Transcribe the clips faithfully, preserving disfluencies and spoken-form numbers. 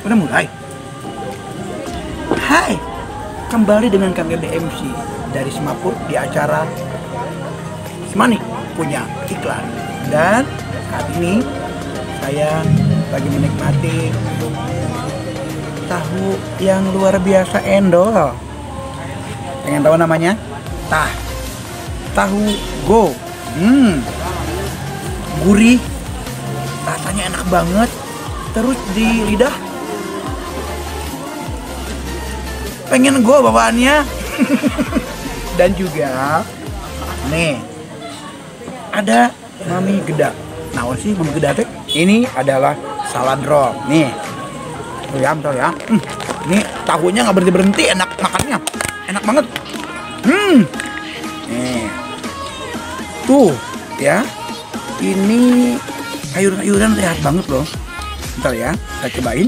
Udah mulai. Hai, kembali dengan Kang Gede M C dari Semapur di acara Semani punya iklan. Dan saat ini saya lagi menikmati tahu yang luar biasa endol. Pengen tahu namanya? Tah, tahu go. Hmm, gurih, rasanya enak banget. Terus di lidah pengen gue bawaannya. Dan juga nih ada mami geda. Nah sih mami geda teh ini adalah salad roll nih. Tuh ya, tuh ya. Hmm, ini tahunya nggak berhenti berhenti, enak makannya, enak banget. Hmm, nih tuh ya, ini sayur-sayuran sehat banget loh. Bentar ya, saya cobain.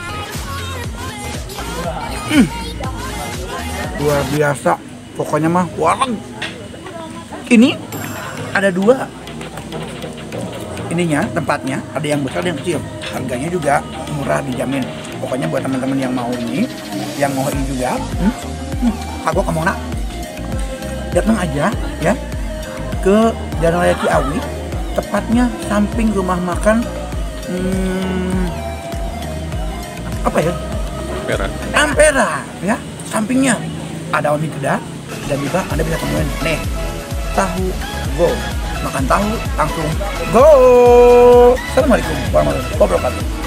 Hmm, luar biasa, pokoknya mah wareng. Ini ada dua ininya, tempatnya ada yang besar, ada yang kecil. Harganya juga murah, dijamin. Pokoknya buat teman-teman yang mau ini, yang mau ini juga, hmm, hmm, aku kamu nak datang aja ya ke Jalan Raya Ciawi, tepatnya samping rumah makan hmm, apa ya? Ampera. Ampera ya, sampingnya ada Mami Geda dan juga Anda bisa temuin nih tahu go. Makan tahu langsung go. Assalamualaikum warahmatullahi wabarakatuh.